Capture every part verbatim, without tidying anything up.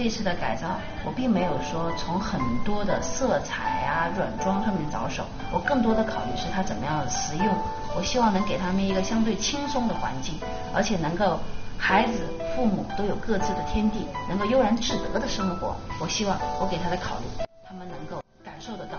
这次的改造，我并没有说从很多的色彩啊、软装上面着手，我更多的考虑是它怎么样的实用。我希望能给他们一个相对轻松的环境，而且能够孩子、父母都有各自的天地，能够悠然自得的生活。我希望我给他的考虑，他们能够感受得到。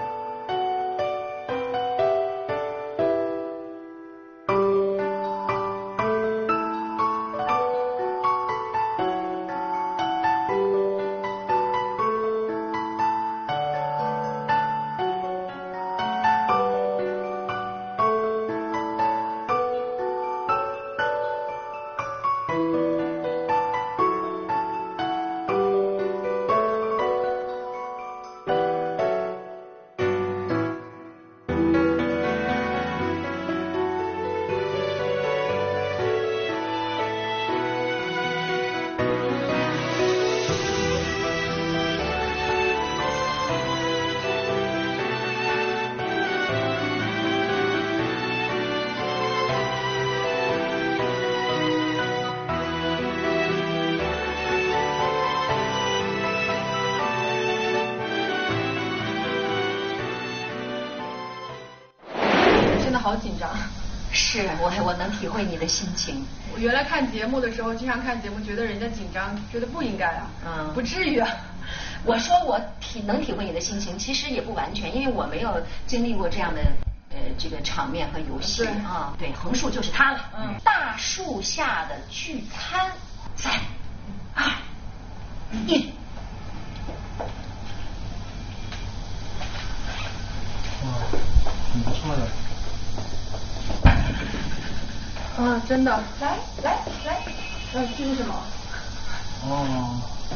好紧张， 是我我能体会你的心情。 我原来看节目的时候，经常看节目，觉得人家紧张，觉得不应该啊，嗯，不至于啊。 我说我体能体会你的心情，其实也不完全，因为我没有经历过这样的呃这个场面和游戏啊。对，横竖就是它了。嗯，大树下的聚餐，三二一。 哇，挺不错的。 啊，真的。 来来来， 呃，这是什么？ 哦。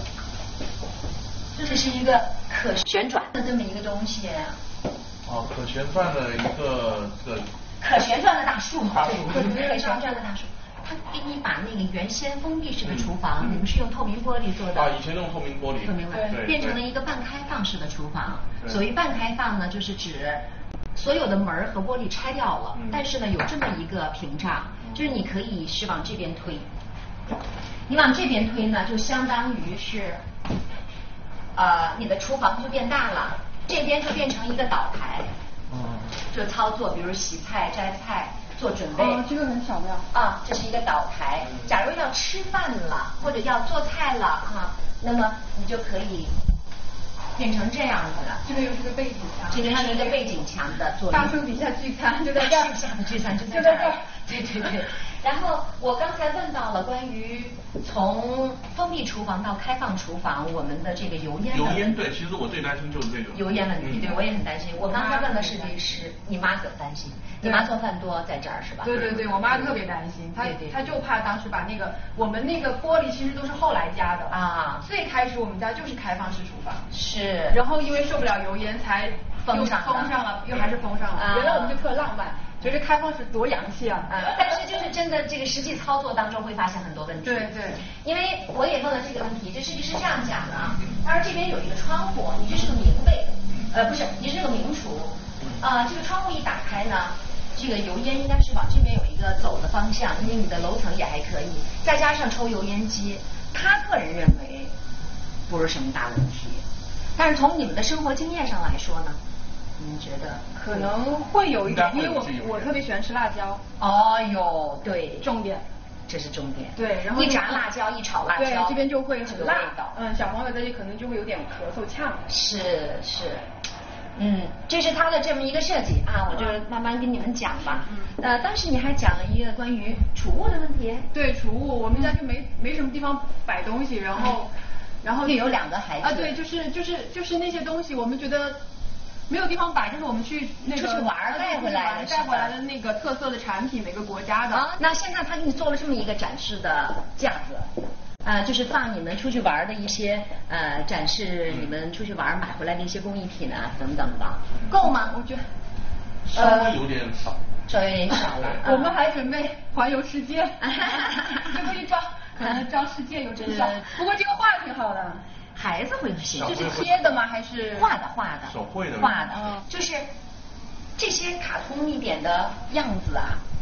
这是一个可旋转的这么一个东西。 哦，可旋转的一个这个。 可旋转的大树。 大树。 可旋转的大树。他给你把那个原先封闭式的厨房，你们是用透明玻璃做的。 啊，以前用透明玻璃。 透明玻璃。变成了一个半开放式的厨房。所谓半开放呢，就是指所有的门和玻璃拆掉了，但是呢有这么一个屏障，就是你可以是往这边推。你往这边推呢，就相当于是，呃，你的厨房就变大了，这边就变成一个岛台，嗯，就操作，比如洗菜、摘菜、做准备。 哦，这个很巧妙。 啊，这是一个岛台。假如要吃饭了，或者要做菜了啊，那么你就可以变成这样子了。 这个又是个背景墙。 这个是一个背景墙的作用。 大树底下聚餐就在这儿。 大树下的聚餐就在这儿。对对对。然后我刚才问到了关于从封闭厨房到开放厨房，我们的这个油烟。 油烟对，其实我最担心就是这个。 油烟问题，对我也很担心。我刚才问了设计师，你妈可担心？你妈做饭多，在这儿是吧？ 对对对，我妈特别担心，她她就怕当时把那个我们那个玻璃其实都是后来加的啊。最开始我们家就是开放式厨房。 是。 然后因为受不了油烟，才封上封上了，又还是封上了。原来我们就特浪漫。觉得开放式多洋气啊！ 嗯，但是就是真的这个实际操作当中会发现很多问题。 对对。 因为我也问了这个问题，这设计师这样讲的啊，他说这边有一个窗户，你这是个明卫，呃不是，你是个明厨，啊、呃、这个窗户一打开呢，这个油烟应该是往这边有一个走的方向，因为你的楼层也还可以，再加上抽油烟机，他个人认为不是什么大问题，但是从你们的生活经验上来说呢？你觉得可能会有一点，因为我我特别喜欢吃辣椒。 哦哟，对， 重点， 这是重点。 对，然后一炸辣椒，一炒辣椒， 对，这边就会很辣。 道嗯，小朋友在这可能就会有点咳嗽呛。 是是，嗯，这是它的这么一个设计啊，我就慢慢跟你们讲吧。嗯。呃，当时你还讲了一个关于储物的问题。 对，储物，我们家就没没什么地方摆东西，然后然后就有两个孩子啊，对，就是就是就是那些东西，我们觉得。没有地方摆，就是我们去那个出去玩带回来的， 带回来的那个特色的产品，每个国家的。 啊，那现在他给你做了这么一个展示的架子，呃，就是放你们出去玩的一些呃展示你们出去玩买回来的一些工艺品啊等等的，够吗？我觉得稍微有点少， 稍微有点少了。 我们还准备环游世界，最后一张可能张世界有这个，不过这个画的挺好的。 孩子会喜欢， 这是贴的吗？还是画的？画的， 手绘的， 画的，就是这些卡通一点的样子啊，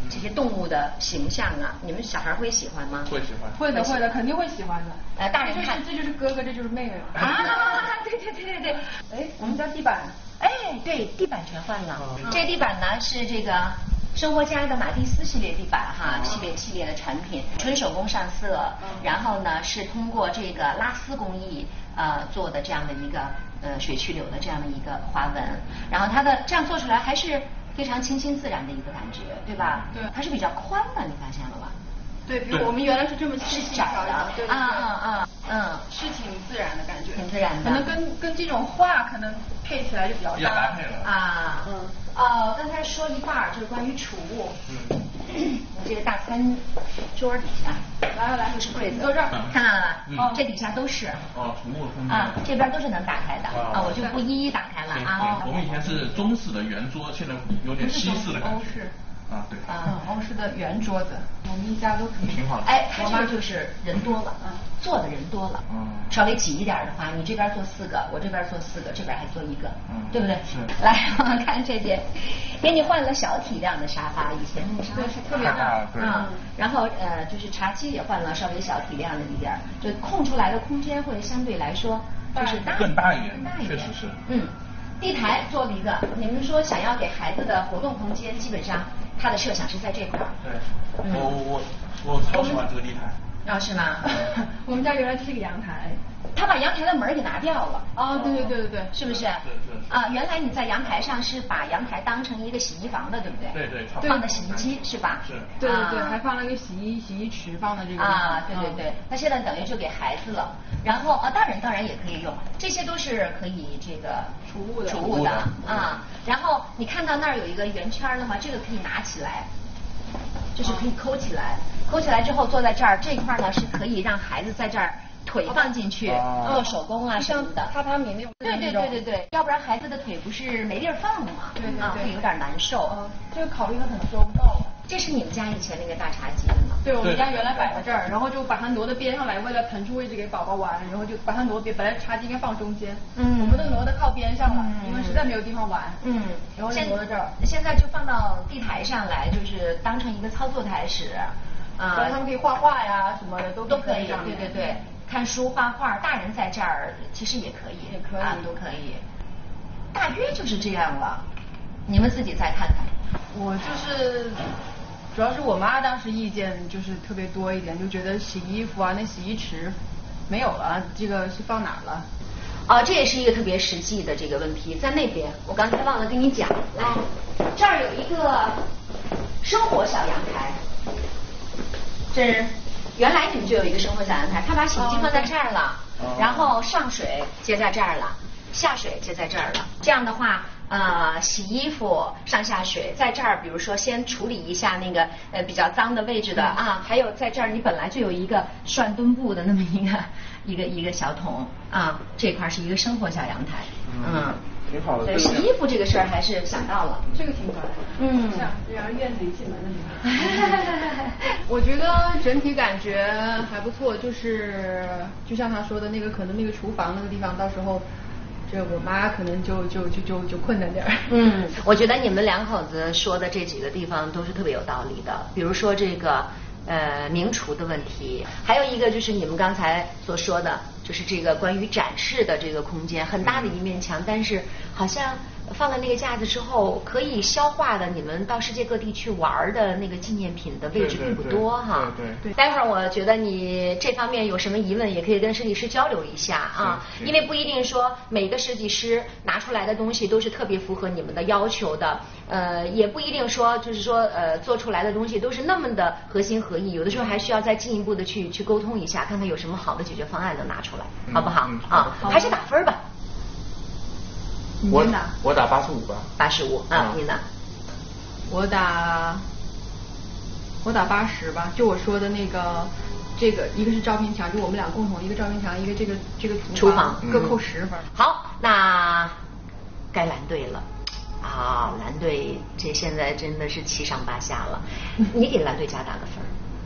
这些动物的形象啊，你们小孩会喜欢吗？ 会喜欢。 会的会的，肯定会喜欢的。 呃，大人看， 这就是哥哥，这就是妹妹了。 啊，对对对对对。 哎，我们家地板， 哎，对，地板全换了。这地板呢是这个生活家的马蒂斯系列地板哈，系列系列的产品，纯手工上色，然后呢是通过这个拉丝工艺呃做的这样的一个呃水曲柳的这样的一个花纹，然后它的这样做出来还是非常清新自然的一个感觉，对吧？ 对， 它是比较宽的，你发现了吧？ 对，比如我们原来是这么细细窄的， 对对对， 啊啊啊，嗯， 是挺自然的感觉， 挺自然的， 可能跟跟这种画可能配起来就比较搭配了啊，嗯，哦，刚才说一半儿就是关于储物，嗯，你这个大餐桌底下， 来来来， 这是柜子， 坐这儿， 看到了吧？哦，这底下都是， 哦，储物空间啊，这边都是能打开的，啊，我就不一一打开了啊。 我们以前是中式的圆桌，现在有点西式的感觉。啊，对， 嗯，欧式的圆桌子，我们一家都可以。 挺好的。 哎，它这个就是人多了，嗯，坐的人多了，嗯，稍微挤一点的话，你这边坐四个，我这边坐四个，这边还坐一个，嗯，对不对？ 是。 来，我们看这边，给你换了小体量的沙发，以前那个沙发是特别大， 嗯， 然后呃，就是茶几也换了稍微小体量的一点，就空出来的空间会相对来说就是大更大一点， 大一点， 确实是， 嗯。地台做了一个，你们说想要给孩子的活动空间，基本上他的设想是在这块儿。 对，嗯、我我我超喜欢这个地台。 啊、哦，是吗？ 我们家原来是一个阳台， 他把阳台的门给拿掉了。 哦，对对对对对， 是不是？ 是是。 啊，原来你在阳台上是把阳台当成一个洗衣房的，对不对？ 对对。 放的洗衣机是吧？ 是。 对对对，还放了一个洗衣洗衣池，放的这个。 啊，对对对，他现在等于就给孩子了。然后啊，大人当然也可以用，这些都是可以这个储物的储物的啊。然后你看到那儿有一个圆圈了吗？这个可以拿起来，就是可以抠起来，抠起来之后坐在这儿，这块呢是可以让孩子在这儿腿放进去做手工啊什么的， 榻榻米那种。 对对对对对，要不然孩子的腿不是没地儿放的嘛， 对对啊，会有点难受。 这个考虑的很周到。 这是你们家以前那个大茶几的吗？ 对，我们家原来摆在这儿，然后就把它挪到边上来，为了腾出位置给宝宝玩，然后就把它挪边。本来茶几应该放中间，嗯，我们都挪的靠边上了，因为实在没有地方玩，嗯，然后就挪到这儿。 现在就放到地台上来，就是当成一个操作台使， 啊，他们可以画画呀什么的都都可以，对对对，看书画画，大人在这儿其实也可以， 也可以啊，都可以。大约就是这样了，你们自己再看看。 我就是主要是我妈当时意见就是特别多一点，就觉得洗衣服啊那洗衣池没有了，这个是放哪儿了？ 啊，这也是一个特别实际的这个问题，在那边我刚才忘了跟你讲，来，这儿有一个生活小阳台，这是原来你们就有一个生活小阳台，他把洗衣机放在这儿了，哦、然后上水接在这儿了，下水接在这儿了，这样的话。呃，洗衣服上下水，在这儿，比如说先处理一下那个呃比较脏的位置的、嗯、啊，还有在这儿你本来就有一个涮墩布的那么一个一个一个小桶啊，这块是一个生活小阳台， 嗯，挺好的。 对，洗衣服这个事儿还是想到了， 这个挺可爱， 嗯， 像让人院子里进门的地方。我觉得整体感觉还不错，就是就像他说的那个，可能那个厨房那个地方，到时候。这我妈可能就就就就就困难点儿。 嗯，我觉得你们两口子说的这几个地方都是特别有道理的，比如说这个呃名厨的问题，还有一个就是你们刚才所说的，就是这个关于展示的这个空间，很大的一面墙，但是好像放了那个架子之后，可以消化的你们到世界各地去玩的那个纪念品的位置并不多哈。 对对。 待会儿我觉得你这方面有什么疑问，也可以跟设计师交流一下啊，因为不一定说每个设计师拿出来的东西都是特别符合你们的要求的，呃，也不一定说就是说呃做出来的东西都是那么的合心合意，有的时候还需要再进一步的去去沟通一下，看看有什么好的解决方案能拿出来，好不好？啊，还是打分吧。 我我打八十五吧。 八十五啊，你呢？ 我打我打八十吧，就我说的那个，这个一个是照片墙，就我们俩共同一个照片墙，一个这个这个厨房， 各扣十分。 好，那该蓝队了啊，蓝队这现在真的是七上八下了，你给蓝队家打个分。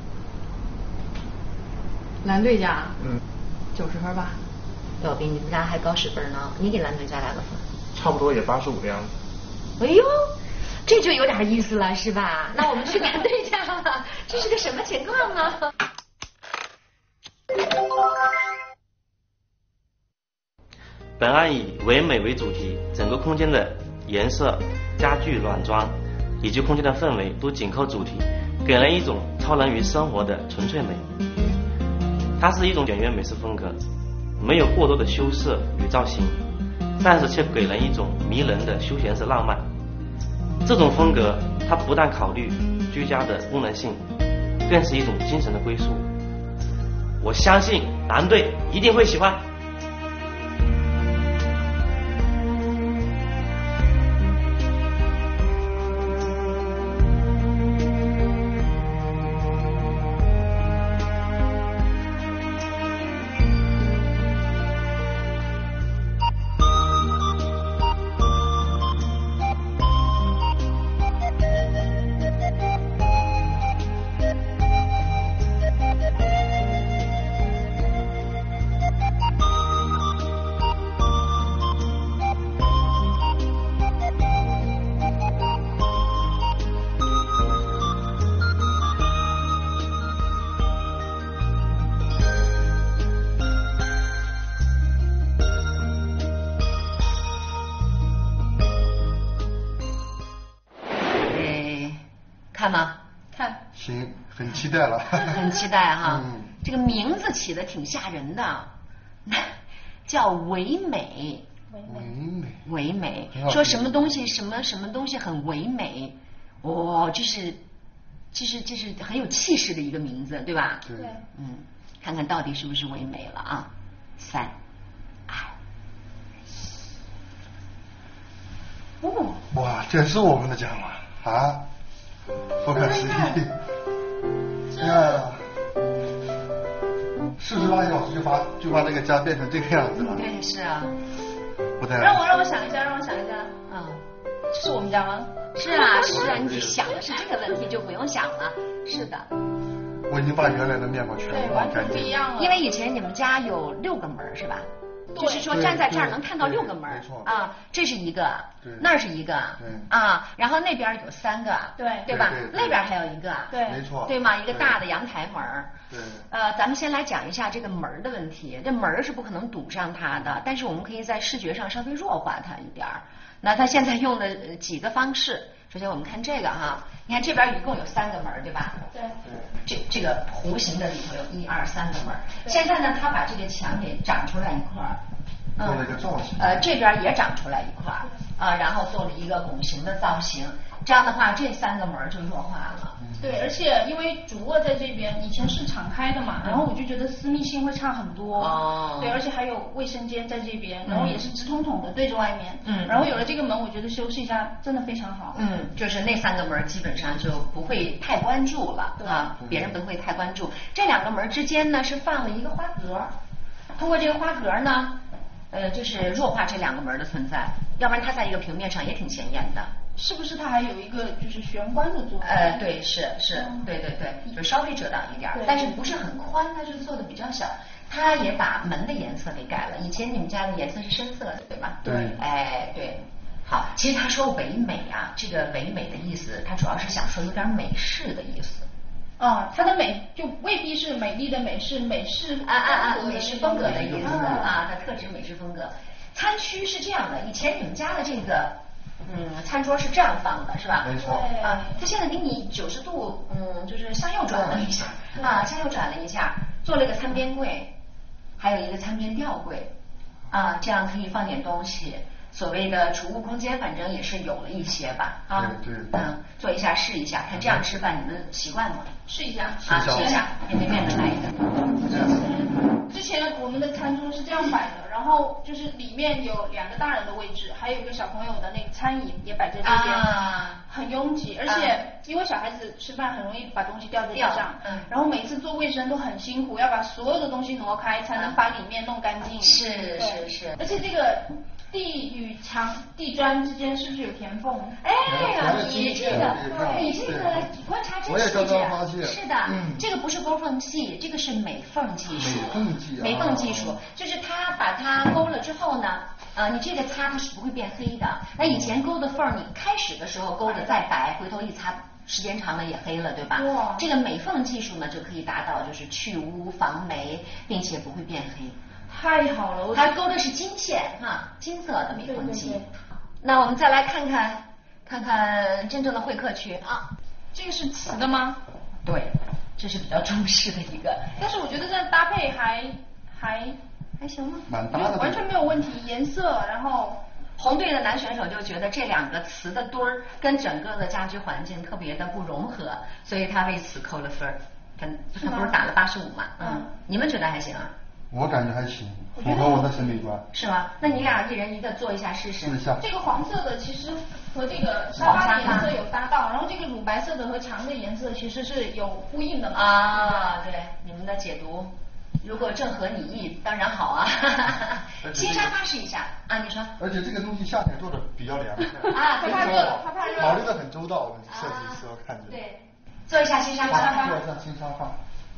蓝队家， 嗯， 九十分吧。 要比你们家还高十分呢，你给蓝队家打个分。 差不多也八十五的样子。 哎呦， 这就有点意思了，是吧？那我们去看对象了，这是个什么情况啊？ 本案以唯美为主题，整个空间的颜色、家具、软装以及空间的氛围都紧扣主题，给人一种超然于生活的纯粹美。它是一种简约美式风格，没有过多的修饰与造型，但是却给人一种迷人的休闲式浪漫。这种风格它不但考虑居家的功能性，更是一种精神的归宿。我相信蓝队一定会喜欢。 看吗？ 看。 行，很期待了。 很期待哈。 嗯。 这个名字起的挺吓人的，叫唯美。 唯美。 唯美。说什么东西什么什么东西很唯美，哇、哦，这是，这是这是很有气势的一个名字，对吧？ 对。 嗯，看看到底是不是唯美了啊？三，二。 哦。哇，这是我们的家吗？啊？不可思议！呀，是不是拉一小时就把就把这个家变成这个样子了？ 对，是啊。 不太。 让我让我想一下，让我想一下。 嗯， 这是我们家吗？ 是啊，是啊，你想的是这个问题就不用想了。是的。 我已经把原来的面貌全部忘干净。 不一样了。 因为以前你们家有六个门是吧？就是说站在这儿能看到六个门啊，这是一个，那是一个啊，然后那边有三个， 对对吧？那边还有一个， 对， 没错， 对吗？一个大的阳台门。 对。 呃，咱们先来讲一下这个门的问题。这门是不可能堵上它的，但是我们可以在视觉上稍微弱化它一点儿。那它现在用的几个方式，首先我们看这个哈，你看这边一共有三个门，对吧？ 对。 这这个弧形的里头有一二三个门，现在呢，它把这个墙给长出来一块儿， 做了一个造型。 呃，这边也长出来一块儿，啊，然后做了一个拱形的造型，这样的话，这三个门就弱化了。 对，而且因为主卧在这边，以前是敞开的嘛，然后我就觉得私密性会差很多。 哦。 对，而且还有卫生间在这边，然后也是直通通的对着外面。 嗯。 然后有了这个门，我觉得修饰一下真的非常好。 嗯，就是那三个门基本上就不会太关注了啊，别人不会太关注。这两个门之间呢是放了一个花格，通过这个花格呢，呃，就是弱化这两个门的存在，要不然它在一个平面上也挺显眼的。 是不是它还有一个就是玄关的作用？ 呃，对，是是，嗯、对对对，就稍微遮挡一点，但是不是很宽，它就做的比较小。它也把门的颜色给改了，以前你们家的颜色是深色的，对吧？ 对。 哎，对。好，其实他说唯美啊，这个唯美的意思，他主要是想说有点美式的意思。 啊，它的美就未必是美丽的美，是美式啊啊啊，美式风格的意思啊，它特指美式风格。餐区是这样的，以前你们家的这个。嗯，餐桌是这样放的，是吧？ 没错。 啊，它现在给你九十度，嗯，就是向右转了一下，啊，向右转了一下，做了一个餐边柜，还有一个餐边吊柜，啊，这样可以放点东西。所谓的储物空间，反正也是有了一些吧，啊， 对对。 嗯，做一下试一下，看这样吃饭你们习惯吗？ 试一下。 啊，试一下，面对面的来一个。 之前我们的餐桌是这样摆的，然后就是里面有两个大人的位置，还有一个小朋友的那个餐椅也摆在这边， 啊、 很拥挤，而且因为小孩子吃饭很容易把东西掉在地上，嗯，然后每一次做卫生都很辛苦，要把所有的东西挪开才能把里面弄干净。 是是是。 而且这个地与墙地砖之间是不是有填缝？ 哎呀，你这个你这个观察真细致。是的，这个不是勾缝器，这个是美缝技术。 美缝技， 美缝技术就是它把它勾了之后呢，呃，你这个擦它是不会变黑的。那以前勾的缝，你开始的时候勾的再白，回头一擦。时间长了也黑了，对吧？哇！这个美缝技术呢，就可以达到就是去污防霉，并且不会变黑。 太好了， 它勾的是金线哈，金色的美缝机。那我们再来看看看看真正的会客区啊， 这个是瓷的吗？ 对，这是比较中式的一个。 但是我觉得这样搭配还还还行吗？ 蛮搭的， 完全没有问题，颜色然后。 红队的男选手就觉得这两个瓷的墩儿跟整个的家居环境特别的不融合，所以他为此扣了分儿。他他不是打了八十五嘛？嗯，你们觉得还行啊？ 我感觉还行，符合我的审美观。 是吗？那你俩一人一个做一下试试。 试一下。 这个黄色的其实和这个沙发的颜色有搭到，然后这个乳白色的和墙的颜色其实是有呼应的嘛？ 啊，对，你们的解读。如果正合你意，当然好啊！新沙发试一下啊，你说。 而且这个东西夏天做的比较凉快啊， 它怕热，它怕热。 考虑的很周到，我们设计师我看见。 对，做一下新沙发。 做一下新沙发。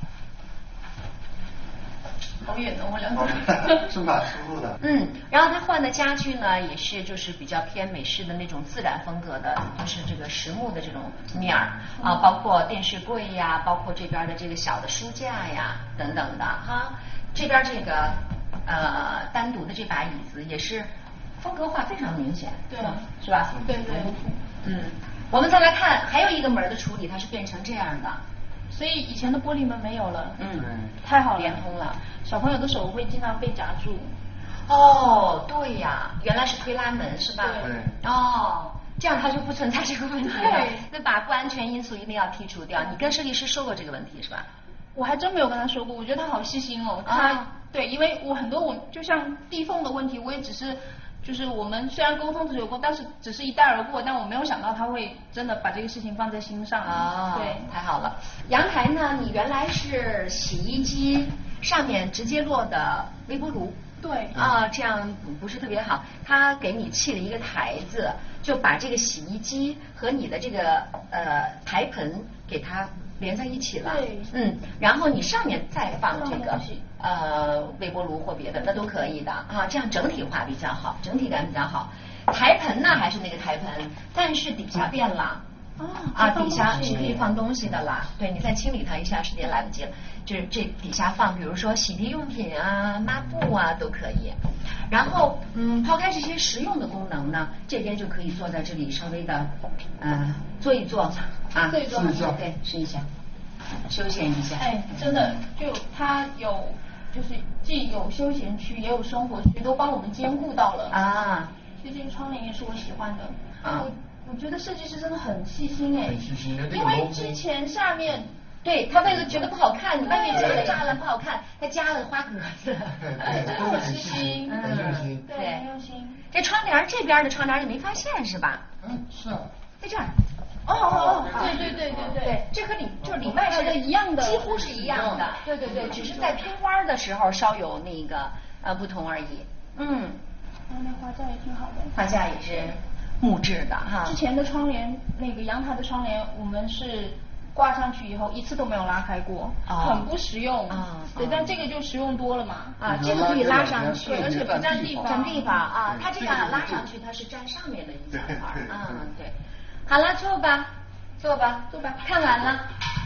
好远的，我两个。 是蛮舒服的。 嗯，然后他换的家具呢，也是就是比较偏美式的那种自然风格的，就是这个实木的这种面儿啊，包括电视柜呀，包括这边的这个小的书架呀等等的哈。这边这个呃单独的这把椅子也是风格化非常明显， 对， 是吧？ 对对。 嗯，我们再来看还有一个门的处理，它是变成这样的。 所以以前的玻璃门没有了， 嗯， 太好了， 连通了。 小朋友的手会经常被夹住。 哦，对呀，原来是推拉门是吧？ 对。 哦，这样它就不存在这个问题了。那把不安全因素一定要剔除掉。你跟设计师说过这个问题是吧？ 我还真没有跟他说过，我觉得他好细心哦。他、啊、对，因为我很多我就像地缝的问题，我也只是。就是我们虽然沟通只有过，但是只是一带而过，但我没有想到他会真的把这个事情放在心上。 啊， 对， 太好了。阳台呢，你原来是洗衣机上面直接落的微波炉。 对。 啊，这样不是特别好。他给你砌了一个台子，就把这个洗衣机和你的这个呃台盆给它连在一起了。 对。 嗯，然后你上面再放这个。呃，微波炉或别的那都可以的啊，这样整体化比较好，整体感比较好。台盆呢还是那个台盆，但是底下变了。 哦、 啊，底下是可以放东西的啦。对，你再清理它一下，时间来不及了。就是这底下放，比如说洗涤用品啊、抹布啊都可以。然后，嗯，抛开这些实用的功能呢，这边就可以坐在这里稍微的，呃，坐一坐啊， 坐一坐， 对，试一下。休闲一下， 哎，真的，就它有，就是既有休闲区，也有生活区，都帮我们兼顾到了啊。 所以这个窗帘也是我喜欢的啊。 我我觉得设计师真的很细心哎， 很细心， 因为之前下面， 对他为了觉得不好看，你外面加了栅栏不好看，他加了花格子， 对，真的很细心， 很用心， 对，很用心。 这窗帘这边的窗帘你没发现是吧？ 嗯，是啊， 在这儿。 哦哦哦，对对对对对， 这和里就是里外是一样的， 几乎是一样的。对对对，只是在拼花的时候稍有那个呃不同而已。嗯， 然后那花架也挺好的。 花架也是木质的哈。 之前的窗帘，那个阳台的窗帘，我们是挂上去以后一次都没有拉开过，很不实用。啊，对，但这个就实用多了嘛。 啊，这个可以拉上去， 而且不占地方。 占地方啊，它这样拉上去，它是占上面的一小块。嗯，对。好了，坐吧，坐吧， 坐吧。 看完了，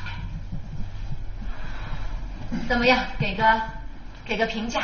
怎么样？给个给个评价。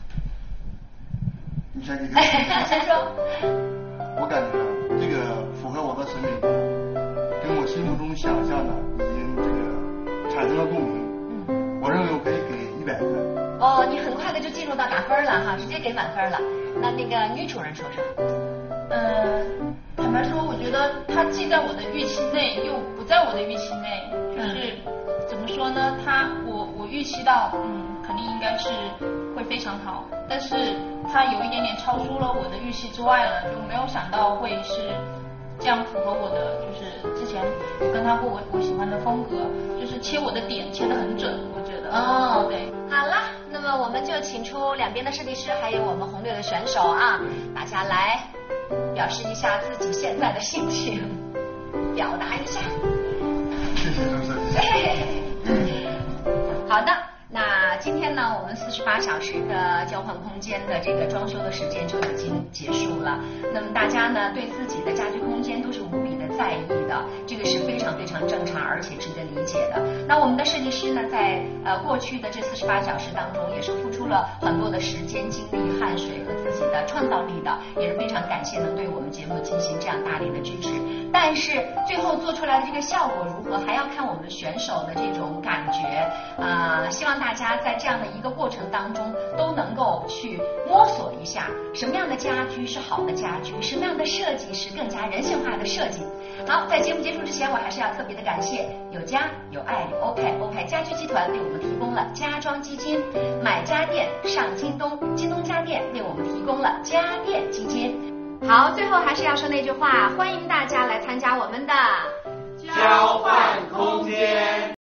你先给个评价。 先说。 我感觉这个符合我的审美观，跟我心目中想象的已经这个产生了共鸣。嗯。我认为我可以给一百分。 哦，你很快的就进入到打分了哈，直接给满分了。那那个女主人说说。 呃，坦白说，我觉得它既在我的预期内，又不在我的预期内。就是怎么说呢？它我我预期到，嗯，肯定应该是会非常好，但是它有一点点超出了我的预期之外了，就没有想到会是这样符合我的，就是之前有跟他过我我喜欢的风格，就是切我的点切得很准，我觉得。 哦，对，好了，那么。 么我们就请出两边的设计师，还有我们红队的选手啊，大家来表示一下自己现在的心情，表达一下。 谢谢周设计师。 好的。那今天呢，我们四十八小时的交换空间的这个装修的时间就已经结束了。那么大家呢，对自己的家居空间都是无比的在意的，这个是非常非常正常而且值得理解的。那我们的设计师呢，在呃过去的这四十八小时当中，也是付出了很多的时间、精力、汗水和自己的创造力的，也是非常感谢能对我们节目进行这样大力的支持。但是最后做出来的这个效果如何，还要看我们选手的这种感觉啊、呃，希望大家在这样的一个过程当中都能够去摸索一下什么样的家居是好的家居，什么样的设计是更加人性化的设计。好，在节目结束之前，我还是要特别的感谢有家有爱有欧派欧派家居集团为我们提供了家装基金，买家电上京东，京东家电为我们提供了家电基金。好，最后还是要说那句话，欢迎大家来参加我们的交换空间。